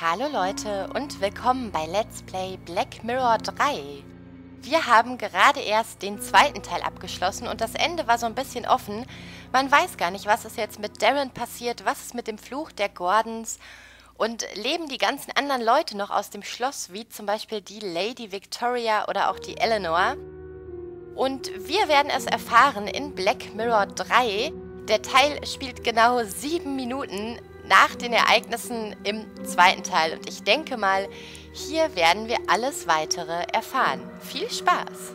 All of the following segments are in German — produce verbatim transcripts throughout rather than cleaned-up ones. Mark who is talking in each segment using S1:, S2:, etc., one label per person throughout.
S1: Hallo Leute und willkommen bei Let's Play Black Mirror drei. Wir haben gerade erst den zweiten Teil abgeschlossen und das Ende war so ein bisschen offen. Man weiß gar nicht, was ist jetzt mit Darren passiert, was ist mit dem Fluch der Gordons und leben die ganzen anderen Leute noch aus dem Schloss, wie zum Beispiel die Lady Victoria oder auch die Eleanor. Und wir werden es erfahren in Black Mirror drei. Der Teil spielt genau sieben Minuten nach den Ereignissen im zweiten Teil. Und ich denke mal, hier werden wir alles Weitere erfahren. Viel Spaß!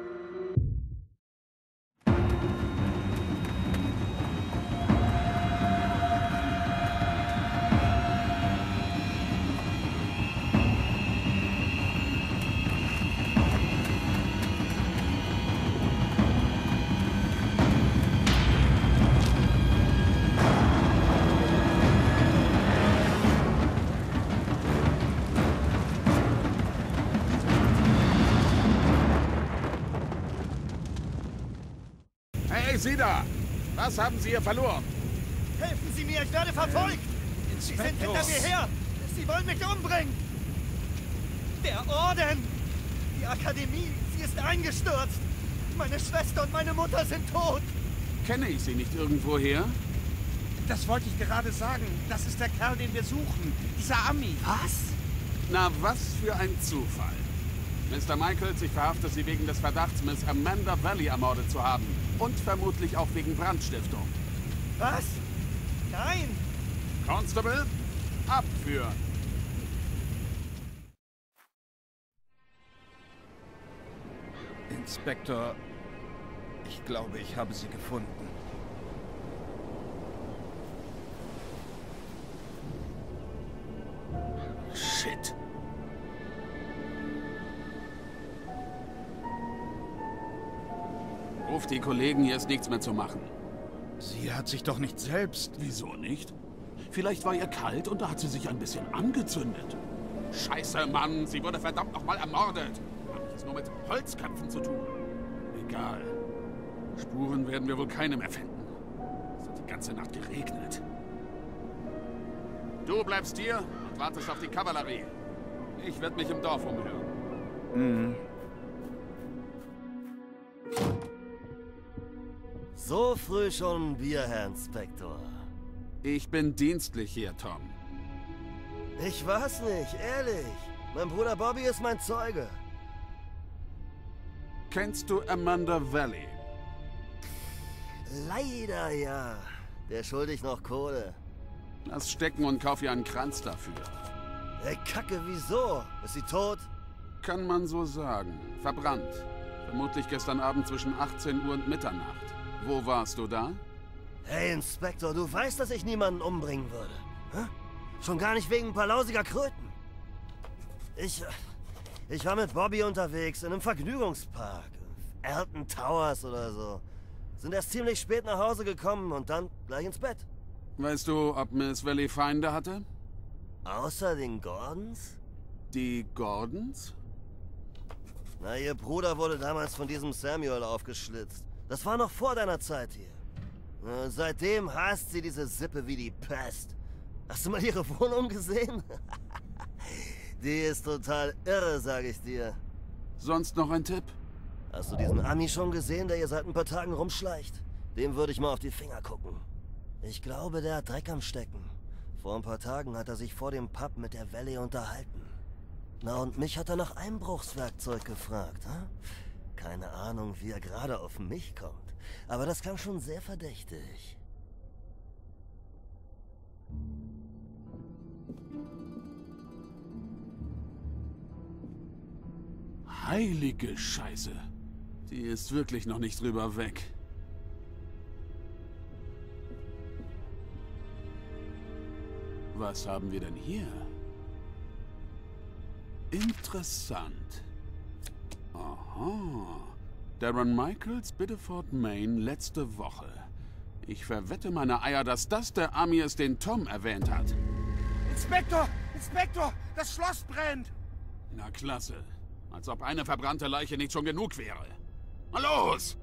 S2: Hey, Sie da! Was haben Sie hier verloren?
S3: Helfen Sie mir, ich werde verfolgt! Sie sind hinter mir her! Sie wollen mich umbringen! Der Orden! Die Akademie, sie ist eingestürzt! Meine Schwester und meine Mutter sind tot!
S2: Kenne ich Sie nicht irgendwoher?
S4: Das wollte ich gerade sagen. Das ist der Kerl, den wir suchen. Dieser Ami.
S3: Was?
S2: Na, was für ein Zufall. Mister Michaels, ich verhafte Sie wegen des Verdachts, Miss Amanda Valley ermordet zu haben. Und vermutlich auch wegen Brandstiftung.
S3: Was? Nein!
S2: Constable, abführen!
S4: Inspektor, ich glaube, ich habe sie gefunden.
S2: Shit. Ruf die Kollegen, hier ist nichts mehr zu machen.
S4: Sie hat sich doch nicht selbst...
S2: Wieso nicht? Vielleicht war ihr kalt und da hat sie sich ein bisschen angezündet. Scheiße, Mann, sie wurde verdammt nochmal ermordet. Habe ich es nur mit Holzköpfen zu tun? Egal. Spuren werden wir wohl keine mehr finden. Es hat die ganze Nacht geregnet. Du bleibst hier und wartest auf die Kavallerie. Ich werde mich im Dorf umhören.
S4: Mhm.
S5: So früh schon ein Bier, Herr Inspektor.
S2: Ich bin dienstlich hier, Tom.
S5: Ich weiß nicht, ehrlich. Mein Bruder Bobby ist mein Zeuge.
S2: Kennst du Amanda Valley?
S5: Leider ja. Der schuldig noch Kohle.
S2: Lass stecken und kauf ihr einen Kranz dafür.
S5: Ey, Kacke, wieso? Ist sie tot?
S2: Kann man so sagen. Verbrannt. Vermutlich gestern Abend zwischen achtzehn Uhr und Mitternacht. Wo warst du da?
S5: Hey, Inspektor, du weißt, dass ich niemanden umbringen würde. Hä? Schon gar nicht wegen ein paar lausiger Kröten. Ich... Ich war mit Bobby unterwegs in einem Vergnügungspark. Alton Towers oder so. Sind erst ziemlich spät nach Hause gekommen und dann gleich ins Bett.
S2: Weißt du, ob Miss Valley Feinde hatte?
S5: Außer den Gordons?
S2: Die Gordons?
S5: Na, ihr Bruder wurde damals von diesem Samuel aufgeschlitzt. Das war noch vor deiner Zeit hier. Na, seitdem hasst sie diese Sippe wie die Pest. Hast du mal ihre Wohnung gesehen? Die ist total irre, sage ich dir.
S2: Sonst noch ein Tipp?
S5: Hast du diesen Ami schon gesehen, der hier seit ein paar Tagen rumschleicht? Dem würde ich mal auf die Finger gucken. Ich glaube, der hat Dreck am Stecken. Vor ein paar Tagen hat er sich vor dem Pub mit der Valley unterhalten. Na, und mich hat er nach Einbruchswerkzeug gefragt, hm? Keine Ahnung, wie er gerade auf mich kommt. Aber das klang schon sehr verdächtig.
S2: Heilige Scheiße. Die ist wirklich noch nicht drüber weg. Was haben wir denn hier? Interessant. Aha. Darren Michaels, Biddeford, Maine, letzte Woche. Ich verwette meine Eier, dass das der Ami ist, den Tom erwähnt hat.
S4: Inspektor! Inspektor! Das Schloss brennt!
S2: Na klasse. Als ob eine verbrannte Leiche nicht schon genug wäre. Mal los!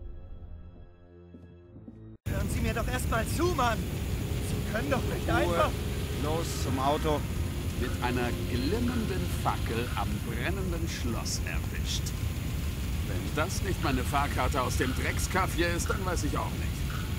S3: Hören Sie mir doch erstmal zu, Mann! Sie können doch nicht einfach...
S4: Los, zum Auto.
S2: mit einer glimmenden Fackel am brennenden Schloss erwischt. Wenn das nicht meine Fahrkarte aus dem Dreckskaff hier ist, dann weiß ich auch nicht.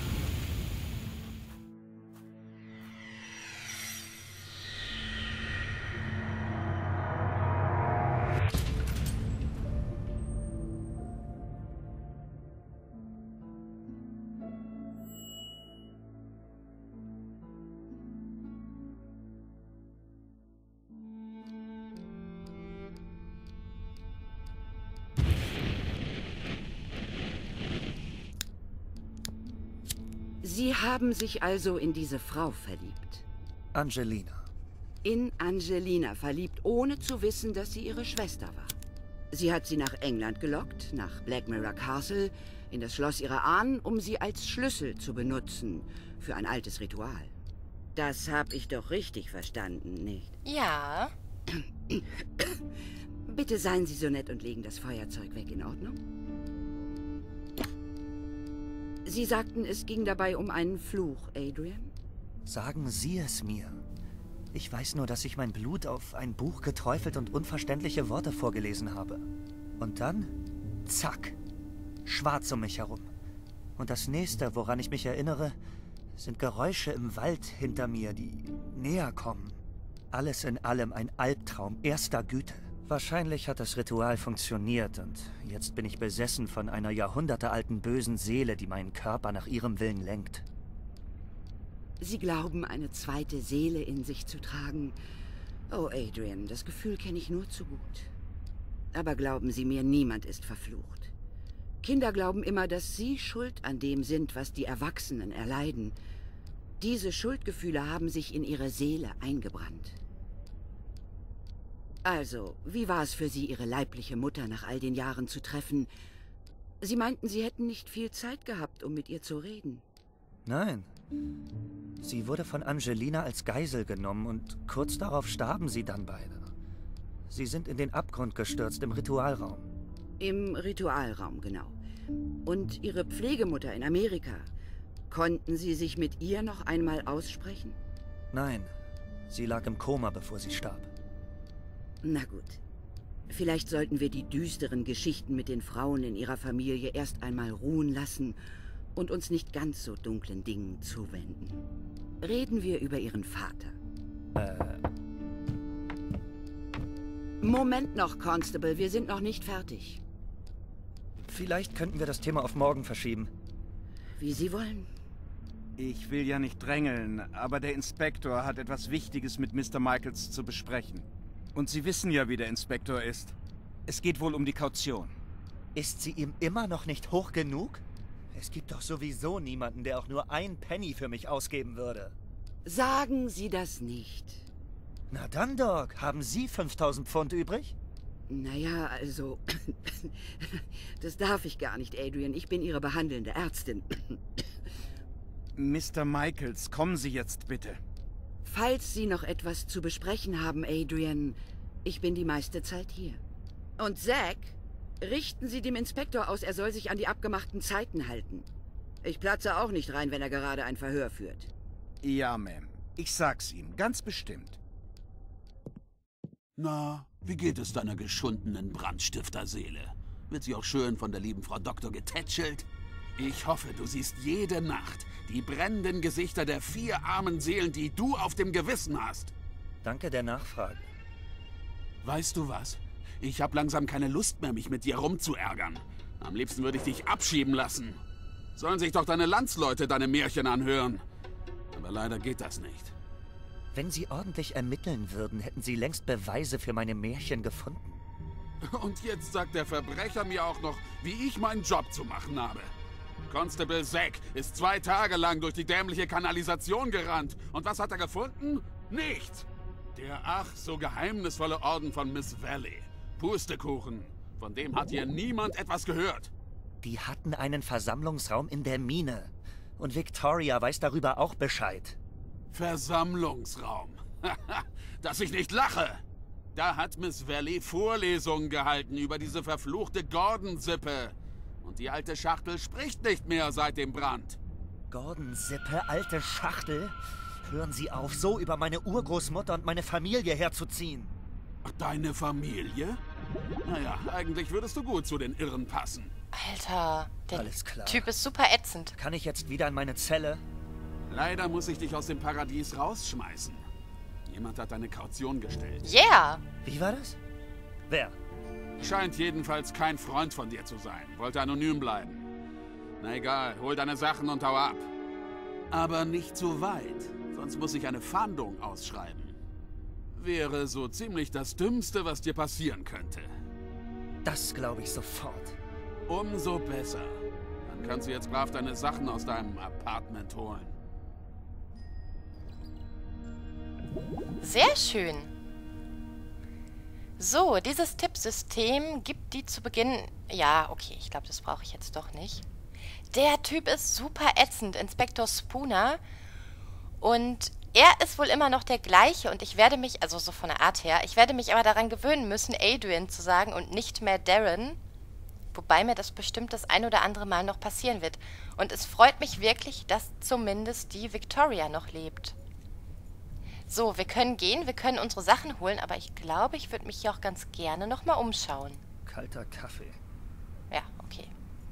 S6: Sie haben sich also in diese Frau verliebt.
S7: Angelina.
S6: In Angelina verliebt, ohne zu wissen, dass sie ihre Schwester war. Sie hat sie nach England gelockt, nach Black Mirror Castle, in das Schloss ihrer Ahnen, um sie als Schlüssel zu benutzen für ein altes Ritual. Das habe ich doch richtig verstanden, nicht?
S1: Ja.
S6: Bitte seien Sie so nett und legen das Feuerzeug weg, in Ordnung? Sie sagten, es ging dabei um einen Fluch, Adrian?
S7: Sagen Sie es mir. Ich weiß nur, dass ich mein Blut auf ein Buch geträufelt und unverständliche Worte vorgelesen habe. Und dann, zack, schwarz um mich herum. Und das nächste, woran ich mich erinnere, sind Geräusche im Wald hinter mir, die näher kommen. Alles in allem ein Albtraum erster Güte. Wahrscheinlich hat das Ritual funktioniert und jetzt bin ich besessen von einer jahrhundertealten bösen Seele, die meinen Körper nach ihrem Willen lenkt.
S6: Sie glauben, eine zweite Seele in sich zu tragen. Oh, Adrian, das Gefühl kenne ich nur zu gut. Aber glauben Sie mir, niemand ist verflucht. Kinder glauben immer, dass sie schuld an dem sind, was die Erwachsenen erleiden. Diese Schuldgefühle haben sich in ihre Seele eingebrannt. Also, wie war es für Sie, Ihre leibliche Mutter nach all den Jahren zu treffen? Sie meinten, Sie hätten nicht viel Zeit gehabt, um mit ihr zu reden.
S7: Nein. Sie wurde von Angelina als Geisel genommen und kurz darauf starben sie dann beide. Sie sind in den Abgrund gestürzt im Ritualraum.
S6: Im Ritualraum, genau. Und Ihre Pflegemutter in Amerika, konnten Sie sich mit ihr noch einmal aussprechen?
S7: Nein, sie lag im Koma, bevor sie starb.
S6: Na gut. Vielleicht sollten wir die düsteren Geschichten mit den Frauen in ihrer Familie erst einmal ruhen lassen und uns nicht ganz so dunklen Dingen zuwenden. Reden wir über Ihren Vater.
S7: Äh...
S6: Moment noch, Constable, wir sind noch nicht fertig.
S7: Vielleicht könnten wir das Thema auf morgen verschieben.
S6: Wie Sie wollen.
S4: Ich will ja nicht drängeln, aber der Inspektor hat etwas Wichtiges mit Mister Michaels zu besprechen. Und Sie wissen ja, wie der Inspektor ist. Es geht wohl um die Kaution.
S7: Ist sie ihm immer noch nicht hoch genug? Es gibt doch sowieso niemanden, der auch nur ein Penny für mich ausgeben würde.
S6: Sagen Sie das nicht.
S7: Na dann, Doc. Haben Sie fünftausend Pfund übrig?
S6: Naja, also... das darf ich gar nicht, Adrian. Ich bin Ihre behandelnde Ärztin.
S4: Mister Michaels, kommen Sie jetzt bitte.
S6: Falls Sie noch etwas zu besprechen haben, Adrian, ich bin die meiste Zeit hier. Und Zack, richten Sie dem Inspektor aus, er soll sich an die abgemachten Zeiten halten. Ich platze auch nicht rein, wenn er gerade ein Verhör führt.
S4: Ja, Ma'am. Ich sag's ihm, ganz bestimmt.
S2: Na, wie geht es deiner geschundenen Brandstifterseele? Wird sie auch schön von der lieben Frau Doktor getätschelt? Ich hoffe, du siehst jede Nacht die brennenden Gesichter der vier armen Seelen, die du auf dem Gewissen hast.
S7: Danke der Nachfrage.
S2: Weißt du was? Ich habe langsam keine Lust mehr, mich mit dir rumzuärgern. Am liebsten würde ich dich abschieben lassen. Sollen sich doch deine Landsleute deine Märchen anhören. Aber leider geht das nicht.
S7: Wenn Sie ordentlich ermitteln würden, hätten Sie längst Beweise für meine Märchen gefunden.
S2: Und jetzt sagt der Verbrecher mir auch noch, wie ich meinen Job zu machen habe. Constable Zack ist zwei Tage lang durch die dämliche Kanalisation gerannt. Und was hat er gefunden? Nichts. Der ach so geheimnisvolle Orden von Miss Valley. Pustekuchen. Von dem hat hier niemand etwas gehört.
S7: Die hatten einen Versammlungsraum in der Mine. Und Victoria weiß darüber auch Bescheid.
S2: Versammlungsraum. Dass ich nicht lache. Da hat Miss Valley Vorlesungen gehalten über diese verfluchte Gordon-Sippe. Und die alte Schachtel spricht nicht mehr seit dem Brand.
S7: Gordon-Sippe, alte Schachtel? Hören Sie auf, so über meine Urgroßmutter und meine Familie herzuziehen.
S2: Deine Familie? Naja, eigentlich würdest du gut zu den Irren passen.
S1: Alter, der
S7: Alles klar.
S1: Typ ist super ätzend.
S7: Kann ich jetzt wieder in meine Zelle?
S2: Leider muss ich dich aus dem Paradies rausschmeißen. Jemand hat deine Kaution gestellt.
S1: Yeah!
S7: Wie war das? Wer?
S2: Scheint jedenfalls kein Freund von dir zu sein. Wollte anonym bleiben. Na egal, hol deine Sachen und hau ab. Aber nicht so weit, sonst muss ich eine Fahndung ausschreiben. Wäre so ziemlich das Dümmste, was dir passieren könnte.
S7: Das glaube ich sofort.
S2: Umso besser. Dann kannst du jetzt brav deine Sachen aus deinem Apartment holen.
S1: Sehr schön. So, dieses Tippsystem gibt die zu Beginn... Ja, okay, ich glaube, das brauche ich jetzt doch nicht. Der Typ ist super ätzend, Inspektor Spooner. Und er ist wohl immer noch der gleiche und ich werde mich, also so von der Art her, ich werde mich aber daran gewöhnen müssen, Adrian zu sagen und nicht mehr Darren. Wobei mir das bestimmt das ein oder andere Mal noch passieren wird. Und es freut mich wirklich, dass zumindest die Victoria noch lebt. So, wir können gehen, wir können unsere Sachen holen, aber ich glaube, ich würde mich hier auch ganz gerne nochmal umschauen.
S7: Kalter Kaffee.
S1: Ja, okay.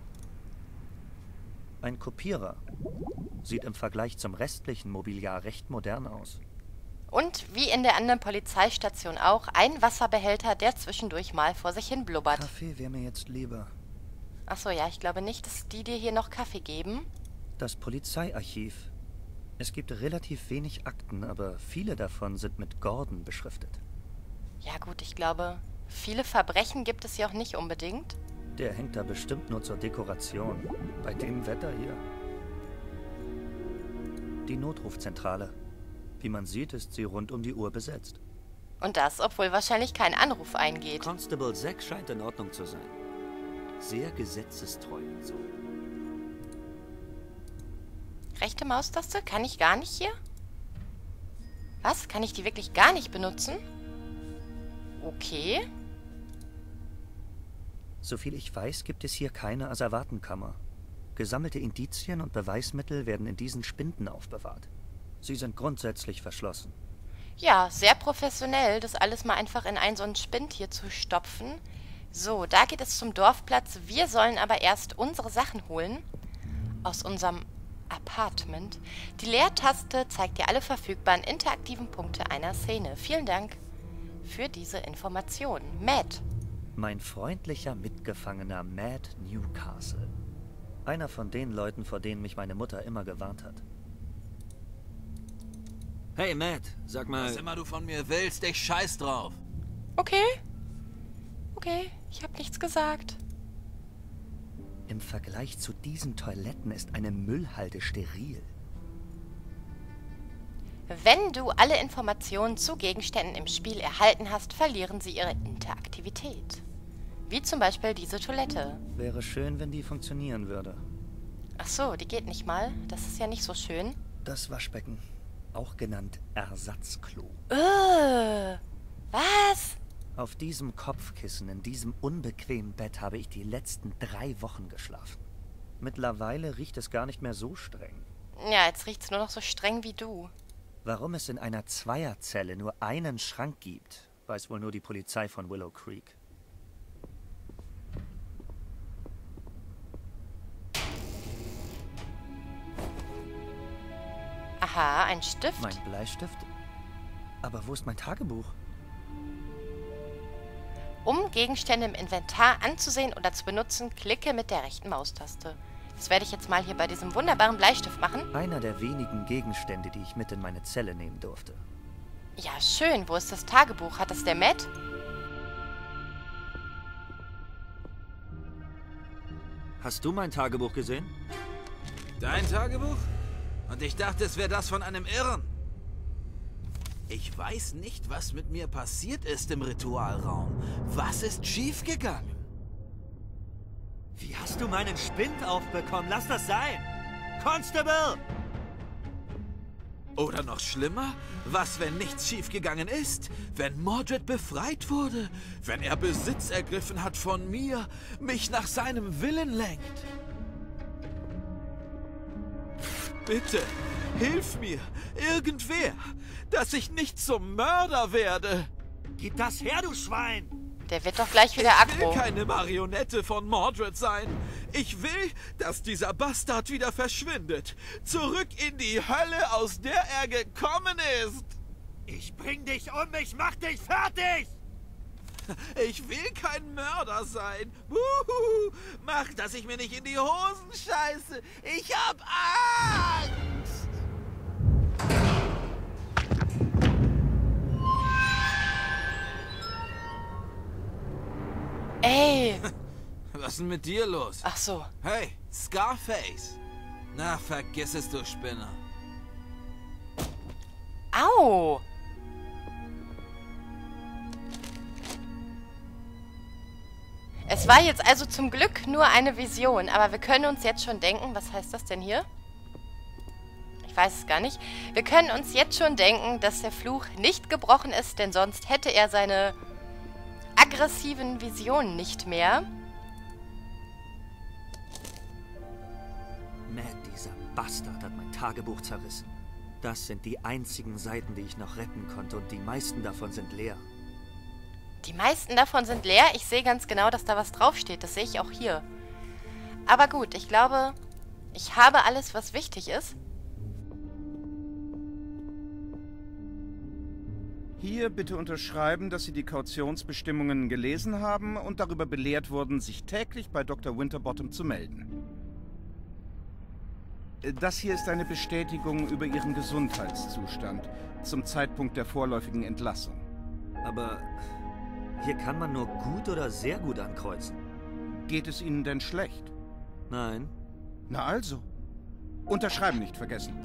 S7: Ein Kopierer. Sieht im Vergleich zum restlichen Mobiliar recht modern aus.
S1: Und wie in der anderen Polizeistation auch, ein Wasserbehälter, der zwischendurch mal vor sich hin blubbert.
S7: Kaffee wäre mir jetzt lieber.
S1: Achso, ja, ich glaube nicht, dass die dir hier noch Kaffee geben.
S7: Das Polizeiarchiv. Es gibt relativ wenig Akten, aber viele davon sind mit Gordon beschriftet.
S1: Ja gut, ich glaube, viele Verbrechen gibt es hier auch nicht unbedingt.
S7: Der hängt da bestimmt nur zur Dekoration. Bei dem Wetter hier. Die Notrufzentrale. Wie man sieht, ist sie rund um die Uhr besetzt.
S1: Und das, obwohl wahrscheinlich kein Anruf eingeht.
S7: Constable Zack scheint in Ordnung zu sein. Sehr gesetzestreu und so.
S1: Rechte Maustaste? Kann ich gar nicht hier? Was? Kann ich die wirklich gar nicht benutzen? Okay.
S7: Soviel ich weiß, gibt es hier keine Asservatenkammer. Gesammelte Indizien und Beweismittel werden in diesen Spinden aufbewahrt. Sie sind grundsätzlich verschlossen.
S1: Ja, sehr professionell, das alles mal einfach in einen so einen Spind hier zu stopfen. So, da geht es zum Dorfplatz. Wir sollen aber erst unsere Sachen holen. Aus unserem Apartment. Die Leertaste zeigt dir alle verfügbaren interaktiven Punkte einer Szene. Vielen Dank für diese Information. Matt.
S7: Mein freundlicher Mitgefangener Matt Newcastle. Einer von den Leuten, vor denen mich meine Mutter immer gewarnt hat.
S8: Hey Matt, sag mal...
S9: Was immer du von mir willst, ich scheiß drauf.
S1: Okay. Okay, ich habe nichts gesagt.
S7: Im Vergleich zu diesen Toiletten ist eine Müllhalde steril.
S1: Wenn du alle Informationen zu Gegenständen im Spiel erhalten hast, verlieren sie ihre Interaktivität. Wie zum Beispiel diese Toilette.
S7: Wäre schön, wenn die funktionieren würde.
S1: Ach so, die geht nicht mal. Das ist ja nicht so schön.
S7: Das Waschbecken, auch genannt Ersatzklo.
S1: Äh, was?
S7: Auf diesem Kopfkissen, in diesem unbequemen Bett habe ich die letzten drei Wochen geschlafen. Mittlerweile riecht es gar nicht mehr so streng.
S1: Ja, jetzt riecht's nur noch so streng wie du.
S7: Warum es in einer Zweierzelle nur einen Schrank gibt, weiß wohl nur die Polizei von Willow Creek.
S1: Aha, ein Stift.
S7: Mein Bleistift? Aber wo ist mein Tagebuch?
S1: Um Gegenstände im Inventar anzusehen oder zu benutzen, klicke mit der rechten Maustaste. Das werde ich jetzt mal hier bei diesem wunderbaren Bleistift machen.
S7: Einer der wenigen Gegenstände, die ich mit in meine Zelle nehmen durfte.
S1: Ja, schön. Wo ist das Tagebuch? Hat das der Matt?
S8: Hast du mein Tagebuch gesehen?
S9: Dein Tagebuch? Und ich dachte, es wäre das von einem Irren. Ich weiß nicht, was mit mir passiert ist im Ritualraum. Was ist schiefgegangen?
S7: Wie hast du meinen Spind aufbekommen? Lass das sein! Constable!
S9: Oder noch schlimmer, was, wenn nichts schiefgegangen ist? Wenn Mordred befreit wurde? Wenn er Besitz ergriffen hat von mir, mich nach seinem Willen lenkt? Bitte, hilf mir, irgendwer, dass ich nicht zum Mörder werde.
S7: Gib das her, du Schwein!
S1: Der wird doch gleich wieder
S9: Ich will
S1: aggro.
S9: keine Marionette von Mordred sein. Ich will, dass dieser Bastard wieder verschwindet. Zurück in die Hölle, aus der er gekommen ist.
S7: Ich bring dich um, ich mach dich fertig!
S9: Ich will kein Mörder sein. Wuhu. Mach, dass ich mir nicht in die Hosen scheiße. Ich hab Angst.
S1: Ey.
S9: Was ist denn mit dir los?
S1: Ach so.
S9: Hey, Scarface. Na, vergiss es, du Spinner.
S1: Au. Es war jetzt also zum Glück nur eine Vision, aber wir können uns jetzt schon denken, was heißt das denn hier? Ich weiß es gar nicht. Wir können uns jetzt schon denken, dass der Fluch nicht gebrochen ist, denn sonst hätte er seine aggressiven Visionen nicht mehr.
S7: Matt, dieser Bastard hat mein Tagebuch zerrissen. Das sind die einzigen Seiten, die ich noch retten konnte, und die meisten davon sind leer.
S1: Die meisten davon sind leer. Ich sehe ganz genau, dass da was draufsteht. Das sehe ich auch hier. Aber gut, ich glaube, ich habe alles, was wichtig ist.
S4: Hier bitte unterschreiben, dass Sie die Kautionsbestimmungen gelesen haben und darüber belehrt wurden, sich täglich bei Doktor Winterbottom zu melden. Das hier ist eine Bestätigung über Ihren Gesundheitszustand zum Zeitpunkt der vorläufigen Entlassung.
S7: Aber hier kann man nur gut oder sehr gut ankreuzen.
S4: Geht es Ihnen denn schlecht?
S7: Nein.
S4: Na also. Unterschreiben nicht vergessen.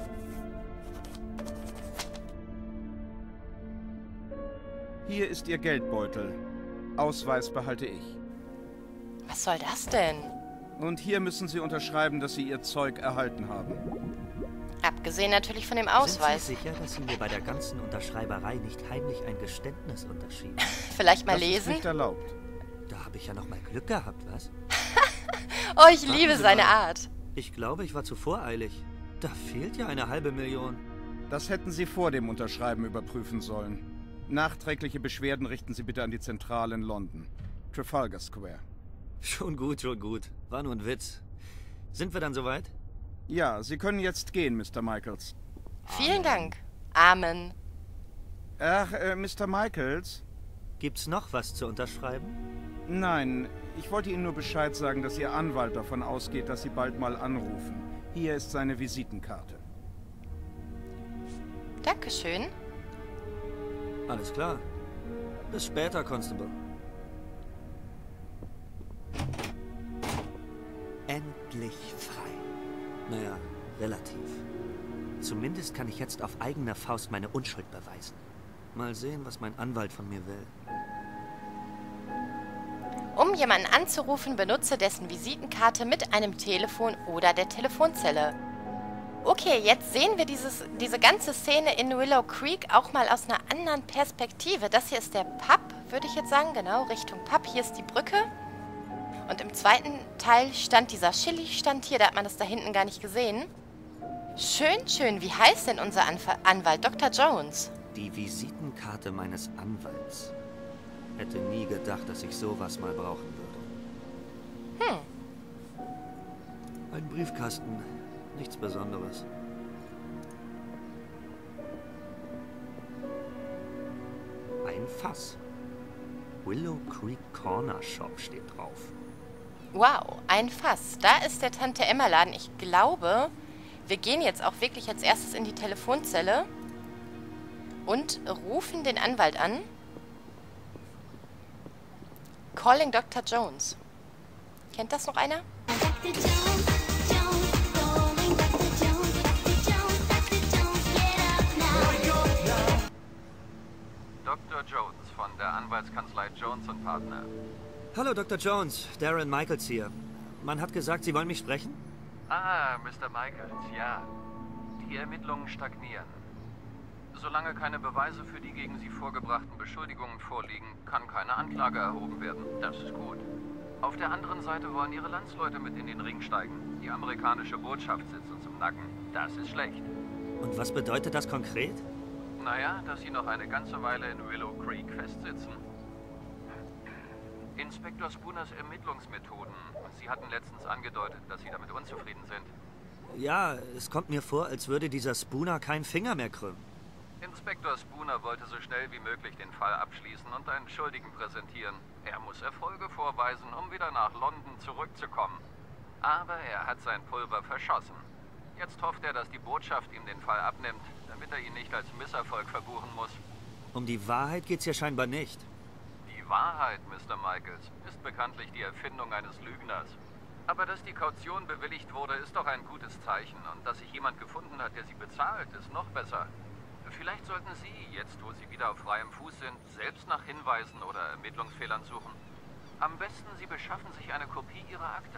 S4: Hier ist Ihr Geldbeutel. Ausweis behalte ich.
S1: Was soll das denn?
S4: Und hier müssen Sie unterschreiben, dass Sie Ihr Zeug erhalten haben.
S1: Abgesehen natürlich von dem Ausweis.
S7: Sind Sie sicher, dass Sie mir bei der ganzen Unterschreiberei nicht heimlich ein Geständnis unterschieben?
S1: Vielleicht mal
S4: das
S1: lesen?
S4: Ist nicht erlaubt.
S7: Da habe ich ja noch mal Glück gehabt, was?
S1: Oh, ich
S7: Warten
S1: liebe
S7: Sie
S1: seine
S7: mal.
S1: Art.
S7: Ich glaube, ich war zu voreilig. Da fehlt ja eine halbe Million.
S4: Das hätten Sie vor dem Unterschreiben überprüfen sollen. Nachträgliche Beschwerden richten Sie bitte an die Zentrale in London. Trafalgar Square.
S7: Schon gut, schon gut. War nur ein Witz. Sind wir dann soweit?
S4: Ja, Sie können jetzt gehen, Mister Michaels.
S1: Vielen Dank. Amen.
S4: Ach, äh, Mister Michaels?
S7: Gibt's noch was zu unterschreiben?
S4: Nein, ich wollte Ihnen nur Bescheid sagen, dass Ihr Anwalt davon ausgeht, dass Sie bald mal anrufen. Hier ist seine Visitenkarte.
S1: Dankeschön.
S7: Alles klar. Bis später, Constable. Endlich frei. Naja, relativ. Zumindest kann ich jetzt auf eigene Faust meine Unschuld beweisen. Mal sehen, was mein Anwalt von mir will.
S1: Um jemanden anzurufen, benutze dessen Visitenkarte mit einem Telefon oder der Telefonzelle. Okay, jetzt sehen wir dieses, diese ganze Szene in Willow Creek auch mal aus einer anderen Perspektive. Das hier ist der Pub, würde ich jetzt sagen. Genau, Richtung Pub. Hier ist die Brücke. Und im zweiten Teil stand dieser Chili-Stand hier. Da hat man das da hinten gar nicht gesehen. Schön, schön. Wie heißt denn unser Anf Anwalt? Doktor Jones.
S7: Die Visitenkarte meines Anwalts. Hätte nie gedacht, dass ich sowas mal brauchen würde.
S1: Hm.
S7: Ein Briefkasten. Nichts Besonderes. Ein Fass. Willow Creek Corner Shop steht drauf.
S1: Wow, ein Fass. Da ist der Tante Emma Laden. Ich glaube, wir gehen jetzt auch wirklich als erstes in die Telefonzelle und rufen den Anwalt an. Calling Doktor Jones. Kennt das noch einer?
S10: Doktor Jones von der Anwaltskanzlei Jones und Partner.
S7: Hallo, Doktor Jones. Darren Michaels hier. Man hat gesagt, Sie wollen mich sprechen?
S10: Ah, Mister Michaels, ja. Die Ermittlungen stagnieren. Solange keine Beweise für die gegen Sie vorgebrachten Beschuldigungen vorliegen, kann keine Anklage erhoben werden. Das ist gut. Auf der anderen Seite wollen ihre Landsleute mit in den Ring steigen. Die amerikanische Botschaft sitzt uns im Nacken. Das ist schlecht.
S7: Und was bedeutet das konkret?
S10: Naja, dass sie noch eine ganze Weile in Willow Creek festsitzen. Inspektor Spooners Ermittlungsmethoden. Sie hatten letztens angedeutet, dass Sie damit unzufrieden sind.
S7: Ja, es kommt mir vor, als würde dieser Spooner keinen Finger mehr krümmen.
S10: Inspektor Spooner wollte so schnell wie möglich den Fall abschließen und einen Schuldigen präsentieren. Er muss Erfolge vorweisen, um wieder nach London zurückzukommen. Aber er hat sein Pulver verschossen. Jetzt hofft er, dass die Botschaft ihm den Fall abnimmt, damit er ihn nicht als Misserfolg verbuchen muss.
S7: Um die Wahrheit geht's ja scheinbar nicht.
S10: Die Wahrheit, Mister Michaels, ist bekanntlich die Erfindung eines Lügners. Aber dass die Kaution bewilligt wurde, ist doch ein gutes Zeichen. Und dass sich jemand gefunden hat, der sie bezahlt, ist noch besser. Vielleicht sollten Sie, jetzt wo Sie wieder auf freiem Fuß sind, selbst nach Hinweisen oder Ermittlungsfehlern suchen. Am besten, Sie beschaffen sich eine Kopie Ihrer Akte.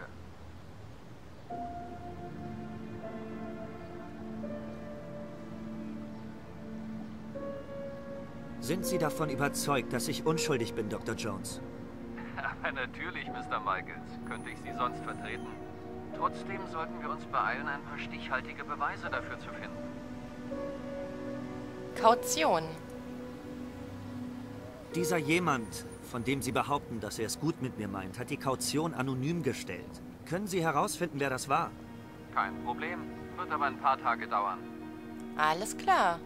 S7: Sind Sie davon überzeugt, dass ich unschuldig bin, Doktor Jones?
S10: Aber natürlich, Mister Michaels. Könnte ich Sie sonst vertreten? Trotzdem sollten wir uns beeilen, ein paar stichhaltige Beweise dafür zu finden.
S1: Kaution.
S7: Dieser jemand, von dem Sie behaupten, dass er es gut mit mir meint, hat die Kaution anonym gestellt. Können Sie herausfinden, wer das war?
S10: Kein Problem. Wird aber ein paar Tage dauern.
S1: Alles klar.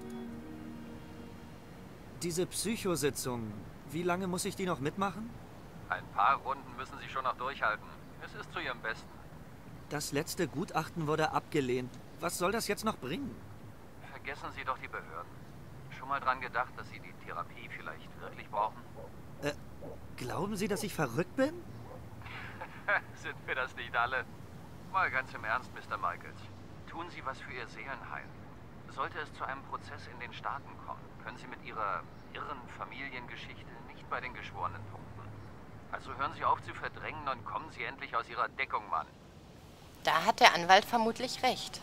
S7: Diese Psychositzung, wie lange muss ich die noch mitmachen?
S10: Ein paar Runden müssen Sie schon noch durchhalten. Es ist zu Ihrem Besten.
S7: Das letzte Gutachten wurde abgelehnt. Was soll das jetzt noch bringen?
S10: Vergessen Sie doch die Behörden. Schon mal dran gedacht, dass Sie die Therapie vielleicht wirklich brauchen?
S7: Äh, glauben Sie, dass ich verrückt bin?
S10: Sind wir das nicht alle? Mal ganz im Ernst, Mister Michaels. Tun Sie was für Ihr Seelenheil. Sollte es zu einem Prozess in den Staaten kommen, können Sie mit Ihrer irren Familiengeschichte nicht bei den Geschworenen punkten. Also hören Sie auf zu verdrängen und kommen Sie endlich aus Ihrer Deckung, Mann.
S1: Da hat der Anwalt vermutlich recht.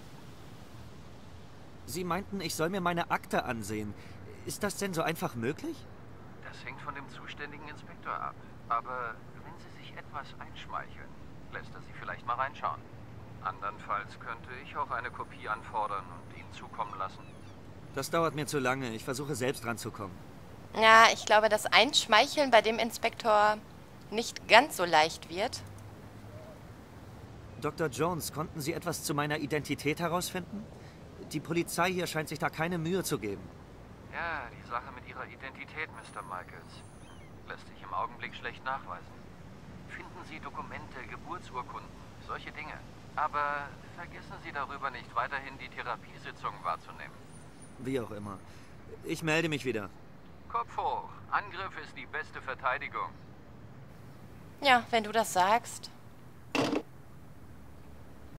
S7: Sie meinten, ich soll mir meine Akte ansehen. Ist das denn so einfach möglich?
S10: Das hängt von dem zuständigen Inspektor ab. Aber wenn Sie sich etwas einschmeicheln, lässt er Sie vielleicht mal reinschauen. Andernfalls könnte ich auch eine Kopie anfordern und Ihnen zukommen lassen.
S7: Das dauert mir zu lange. Ich versuche selbst ranzukommen.
S1: Ja, ich glaube, dass Einschmeicheln bei dem Inspektor nicht ganz so leicht wird.
S7: Doktor Jones, konnten Sie etwas zu meiner Identität herausfinden? Die Polizei hier scheint sich da keine Mühe zu geben.
S10: Ja, die Sache mit Ihrer Identität, Mister Michaels, lässt sich im Augenblick schlecht nachweisen. Finden Sie Dokumente, Geburtsurkunden, solche Dinge. Aber vergessen Sie darüber nicht, weiterhin die Therapiesitzungen wahrzunehmen.
S7: Wie auch immer. Ich melde mich wieder.
S10: Kopf hoch. Angriff ist die beste Verteidigung.
S1: Ja, wenn du das sagst.